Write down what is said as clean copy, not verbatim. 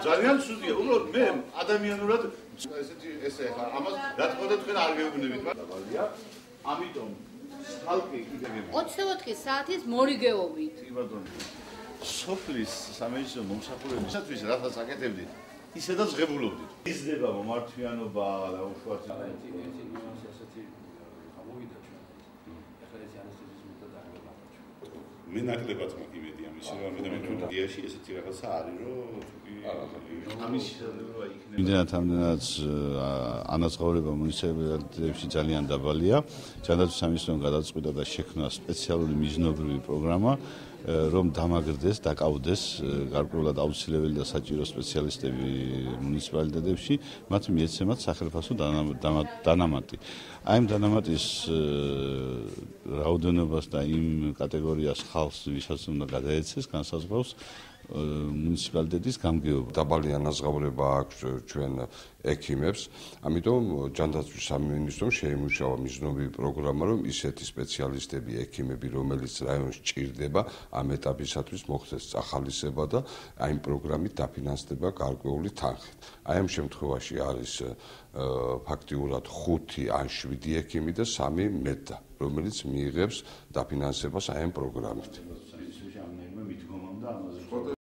ძალიან ცუდია. უბრალოდ მე ადამიანურად ესე ხა ამას რა თქმა უნდა თქვენ არ გეუბნებით. ამიტომ ხალხი კიდევ 24 საათის მორიგეობით. კი ბატონო. სოფლის სამეცნიერო მომსახურებისათვის რასაც აკეთებდით, ისედაც ღებულობდით. იზრდება მომართვიანობა და უშუალოდ ესეთი ნიუანსი ასეთი გამოვიდა ჩვენ. ახლა ეს ანესთეზიის მეთოდი არ გვაქვს. მე ნაკლებად იმედი ამის რომ მე თუ დიაში ესეთი რაღაცა არის რომ ამის შესაძლებლობა იქნება. იმდენად ამდენად ანაზღაურება მუნიციპალიტეტებში ძალიან დაბალია. ჯანდაცვის სამინისტრომ გადაწყვიტა და შექმნა სპეციალური მიზნობრივი პროგრამა, რომ დამაგრდეს, დაკავდეს გარკვეულად აუცილებელი და საჭირო სპეციალისტები მუნიციპალიტეტებში, მათ მიეცემათ სახელმწიფო დანამატი. აი ამ დანამატის რაოდენობას და იმ კატეგორიას ხალხს, ვისაც უნდა გადაეცეს, განსაზღვრავს მუნიციპალიტეტის გამგეობა. დაბალი ანაზღაურება აქვს ჩვენ ექიმებს, ამიტომ ჯანდაცვის სამინისტრომ შეიმუშავა მიზნობრივი პროგრამა, რომ ისეთი სპეციალისტები, ექიმები, რომელიც რაიონს ჭირდება, ამ ეტაპისათვის მოხდეს წახალისება და აი ამ პროგრამით დაფინანსდება გარკვეული თანხით. აი ამ შემთხვევაში არის ფაქტიურად 5 ან 7 ექიმი და 3 მედდა, რომელიც მიიღებს დაფინანსებას აი ამ პროგრამით.